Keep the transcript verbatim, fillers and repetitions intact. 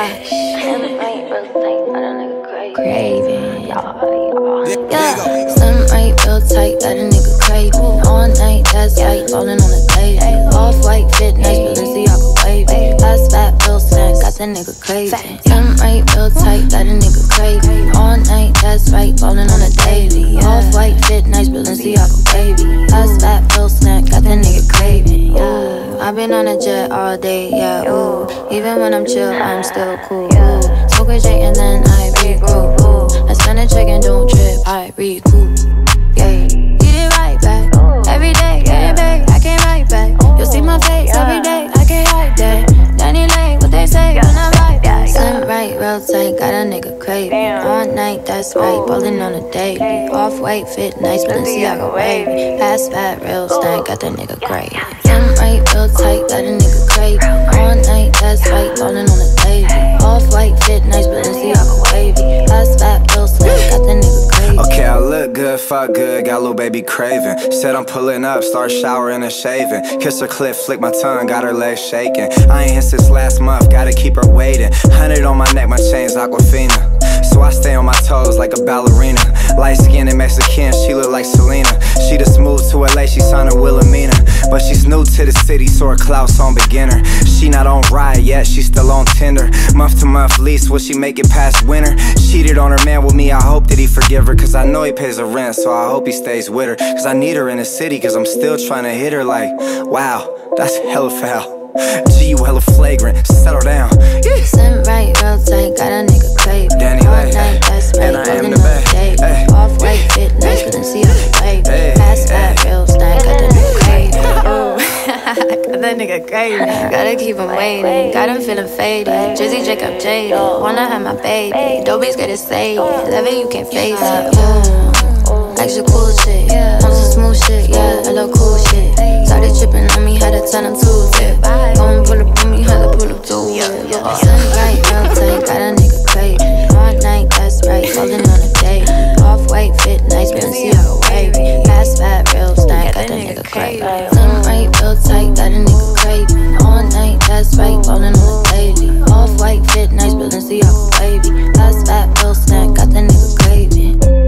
Gosh. Craving. Yeah. Slim right, real tight, got a nigga craving. All night, that's right, falling on the day. Off-white fit, nice, Balenciaga wavy. Fast, fat, real snack, got that nigga craving. Slim right, real tight, got a nigga craving. All night, that's right, falling on the daily. Off-white fit, nice, Balenciaga wavy. Fast, fat, real snack, got that nigga craving. Ooh, I've been on a jet all day, yeah, ooh. Even when I'm chill, I'm still cool, ooh. Smoke a J and then I regroup, ooh. I spend a check and don't trip, I recoup, yeah. Get it right back, every day, get it back, I can't write back. You'll see my face every day, I can't hide that. Danny Lane, what they say when I ride back. Slim right, real tight, got a nigga craving. All night, that's right, ballin' on a daily. Off-white fit, nice, Balenciaga wavy. Fast, fat, real stank, got that nigga craving. Slim right, real tight, got a nigga craving. All night, that's right, ballin' on a daily. Off-white fit, nice, Balenciaga wavy. Fast, fat, real stank, got that nigga craving. Okay, I look good, fuck good, got little baby craving. Said I'm pulling up, start showering and shaving. Kiss her clit, flick my tongue, got her legs shaking. I ain't hit since last month, gotta keep her waiting. Hundred on my neck, my chain's Aquafina. So I stay on my toes like a ballerina. Light skinned and Mexican, she look like Selena. She just moved to L A, she signed her Wilhelmina. But she's new to the city, so her clout's on beginner. She not on Riot yet, she still on Tinder. Month to month lease, will she make it past winter? Cheated on her man with me, I hope that he forgive her. Cause I know he pays her rent, so I hope he stays with her. Cause I need her in the city, cause I'm still trying to hit her like, wow, that's hella foul. G, you hella flagrant, settle down. Yeah. Slim right, real tight, got a nigga craving. Danny All Lane, night, that's right, and I am ballin' the on bae. the daily. Off-white fit, nice, Balenciaga wavy. Fast, fat, real stank, got that nigga craving. Ooh, got that nigga craving. Gotta keep him waiting, got him feeling faded. Drizzy, Jacob, Jaded, wanna have my baby. Dobies get it saved, love it, you can't face it. Yeah, extra cool shit, on some smooth shit, yeah, I love cool shit. Started tripping on me, had to tell him to it. Go and pull up on me, had to pull up to it. Slim right, real tight, got a nigga craving. All night, that's right, falling on a day. Off-white fit, nice, Balenciaga wavy. Fast, fat, real stank, got that nigga craving. Slim right, real tight, got a nigga craving. All night, that's right, falling on a daily. Off-white fit, nice, Balenciaga wavy. Fast, fat, real stank, got that nigga craving.